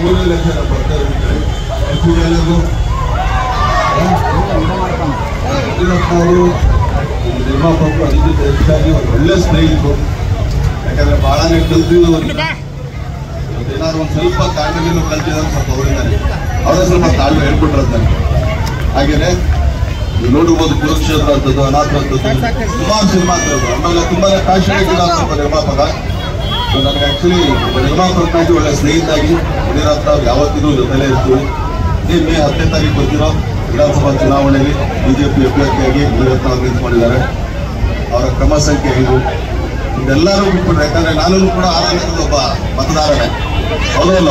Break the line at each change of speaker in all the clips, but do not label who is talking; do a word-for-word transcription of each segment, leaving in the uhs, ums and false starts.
ಮೂರನೇ ಲಕ್ಷ ಬರ್ತಾ ಇರ್ತಾರೆ ಎಲ್ಲರಿಗೂ ಅವರು ನಿರ್ಮಾಪಕರು ಅದಕ್ಕಿಂತ ಹೆಚ್ಚಾಗಿ ಒಳ್ಳೆ ಸ್ನೇಹಿತರು. ಯಾಕಂದ್ರೆ ಬಹಳನೇ ಕಲ್ತಿದ್ದು ಏನಾದ್ರು ಒಂದು ಸ್ವಲ್ಪ ತಾಳ್ಮೆಯನ್ನು ಕಲ್ತಿದ್ದಾರೆ ಸ್ವಲ್ಪ ಅವರಿದ್ದಾರೆ ಅವರೇ ಸ್ವಲ್ಪ ತಾಳ್ಮೆ ಹೇಳ್ಕೊಟ್ಟಿರ್ತಾರೆ. ಹಾಗೇನೆ ನೀವು ನೋಡಿರ್ಬೋದು ಕುರುಕ್ಷೇತ್ರ ಅಂತದ್ದು ಅನಾಥ ಅಂತದ್ದು ಸುಮಾರು ಸಿನಿಮಾ ಅಂತದ್ದು. ಆಮೇಲೆ ತುಂಬಾನೇ ಪ್ಯಾಷನೇಟ್ ಇಲ್ಲ ಸ್ವಲ್ಪ ನಿರ್ಮಾಪಕ. ನನಗೆ ಆಕ್ಚುಲಿ ನಿರ್ಮಾಪಕನಾಗಿ ಒಳ್ಳೆ ಸ್ನೇಹಿತಾಗಿ ಯಡಿಯೂರಪ್ಪ ಅವ್ರು ಯಾವತ್ತಿಗೂ ಜೊತೆಲೇ ಇರ್ತೀವಿ. ಇದೇ ಮೇ ಹತ್ತನೇ ತಾರೀಕು ಬರ್ತಿರೋ ವಿಧಾನಸಭಾ ಚುನಾವಣೆಯಲ್ಲಿ ಬಿಜೆಪಿ ಅಭ್ಯರ್ಥಿಯಾಗಿ ಯಡಿಯೂರಪ್ಪ ಅವರು ನಿಂತ್ಕೊಂಡಿದ್ದಾರೆ. ಅವರ ಕ್ರಮ ಸಂಖ್ಯೆ ಐದು ಇದೆಲ್ಲರೂ ಬಿಟ್ಬಿಟ್ರೆ, ಯಾಕಂದ್ರೆ ನಾನು ಕೂಡ ಆರಂಭದ ಒಬ್ಬ ಮತದಾರನೇ ಹೌದಲ್ಲ.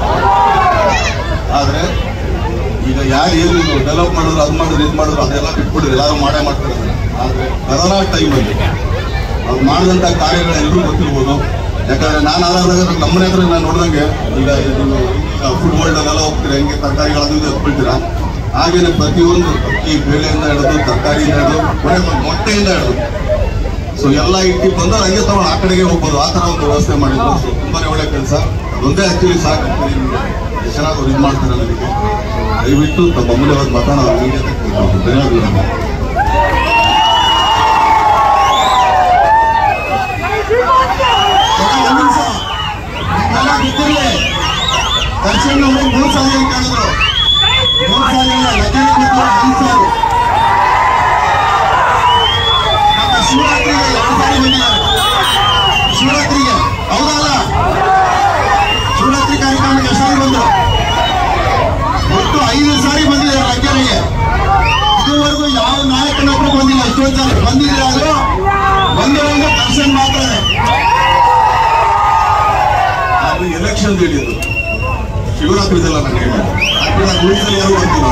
ಆದ್ರೆ ಈಗ ಯಾರು ಏನು ಡೆವಲಪ್ ಮಾಡಿದ್ರು ಅದು ಮಾಡಿದ್ರು ಇದು ಮಾಡಿದ್ರು ಅದೆಲ್ಲ ಬಿಟ್ಬಿಟ್ರು ಎಲ್ಲರೂ ಮಾಡೇ ಮಾಡ್ತಾರೆ. ಆದ್ರೆ ಕರೋನಾ ಟೈಮಲ್ಲಿ ಅವ್ರು ಮಾಡಿದಂಥ ಕಾರ್ಯಗಳು ಎಲ್ಲರೂ ಗೊತ್ತಿರ್ಬೋದು. ಯಾಕಂದ್ರೆ ನಾನು ಆದಾಗ ನಮ್ಮನೆ ಹತ್ರ ನಾನು ನೋಡಿದಂಗೆ ಈಗ ಫುಡ್ ವರ್ಲ್ಡ್ ಅಲ್ಲೆಲ್ಲ ಹೋಗ್ತೀರಾ, ಹೆಂಗೆ ತರಕಾರಿಗಳದ್ದು ಇದು ಎತ್ಕೊಳ್ತೀರಾ, ಹಾಗೇನೆ ಪ್ರತಿಯೊಂದು ಅಕ್ಕಿ ಬೇಳೆಯಿಂದ ಹಿಡಿದು ತರಕಾರಿಯಿಂದ ಹಿಡಿದು ಮೊಟ್ಟೆಯಿಂದ ಹಿಡಿದು ಸೊ ಎಲ್ಲ ಇಟ್ಟು ಬಂದವ್ರು ಹಂಗೆ ತಗೊಂಡು ಆ ಕಡೆಗೆ ಹೋಗ್ಬೋದು. ಆ ಥರ ಒಂದು ವ್ಯವಸ್ಥೆ ಮಾಡಿದ್ರು. ಸೊ ತುಂಬಾನೇ ಒಳ್ಳೆ ಕೆಲಸ. ಅದೊಂದೇ ಆಕ್ಚುಲಿ ಸಾಕು ಎಷ್ಟು ಚೆನ್ನಾಗಿ ಅವ್ರು ಇದು ಮಾಡ್ತಾರೆ. ನನಗೆ ದಯವಿಟ್ಟು ತಮ್ಮ ಅಮೂಲ್ಯವಾದ ಮತ ನಾವು ಮೀಡಿಯಾ ತಗೊಳ್ತೀವಿ. ಧನ್ಯವಾದಗಳು. ದರ್ಶನ್ ಅವರು ಮೂರು ಸಾಲ ಅಂತ ಹೇಳಿದ್ರು. ಮೂರು ಸಾಲ ಇಲ್ಲ ಐದು ಸಾಲ. ಶಿವರಾತ್ರಿಗೆ ಎರಡು ಸಾರಿ ಬಂದಿದ್ದಾರೆ. ಶಿವರಾತ್ರಿಗೆ ಹೌದಲ್ಲ, ಶಿವರಾತ್ರಿ ಕಾರ್ಯಕ್ರಮಕ್ಕೆ ಎಷ್ಟು ಸಾರಿ ಬಂದರು? ಒಟ್ಟು ಐದು ಸಾರಿ ಬಂದಿದ್ದಾರೆ ಲಗ್ಗೆರೆಗೆ. ಇದುವರೆಗೂ ಯಾವ ನಾಯಕನೊಬ್ಬರು ಬಂದಿಲ್ಲ. ಇಷ್ಟೊಂದು ಸಾರಿ ಬಂದಿದ್ರೆ ಅದು ಬಂದವರಿಂದ ದರ್ಶನ್ ಮಾತ್ರ. ಅದು ಎಲೆಕ್ಷನ್ ಹೇಳಿದ್ದು ಶಿವರಾತ್ರಿದೆಲ್ಲ ನಾನು ಹೇಳಿದ್ದು ಉಳಿಸಲು ಯಾರು ಬರ್ತೀವಿ.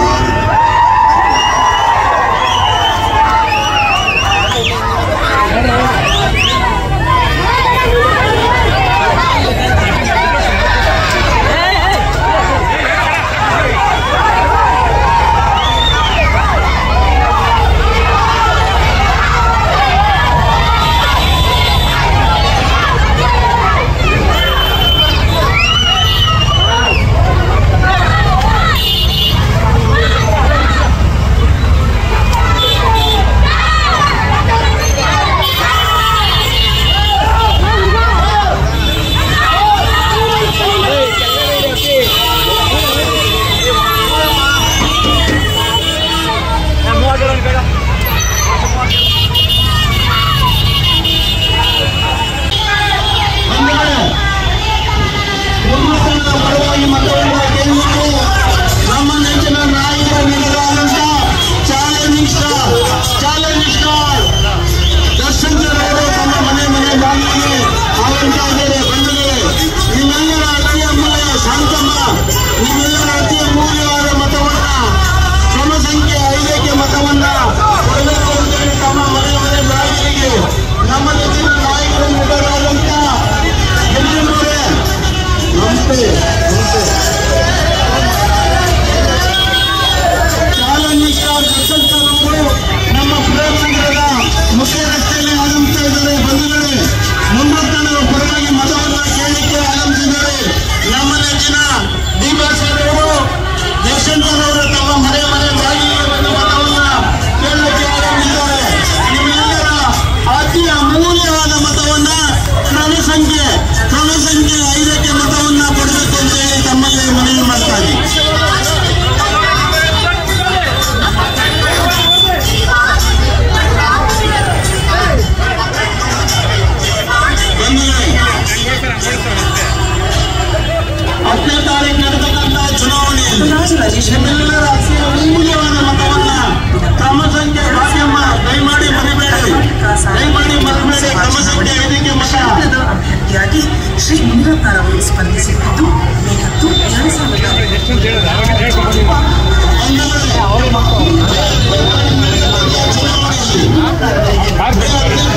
ಶ್ರೀ ಯಡಿಯೂರಪ್ಪನವರು ಸ್ಪಂದಿಸುತ್ತಿದ್ದು ಮತ್ತು ಎರಡು ಸಾವಿರದ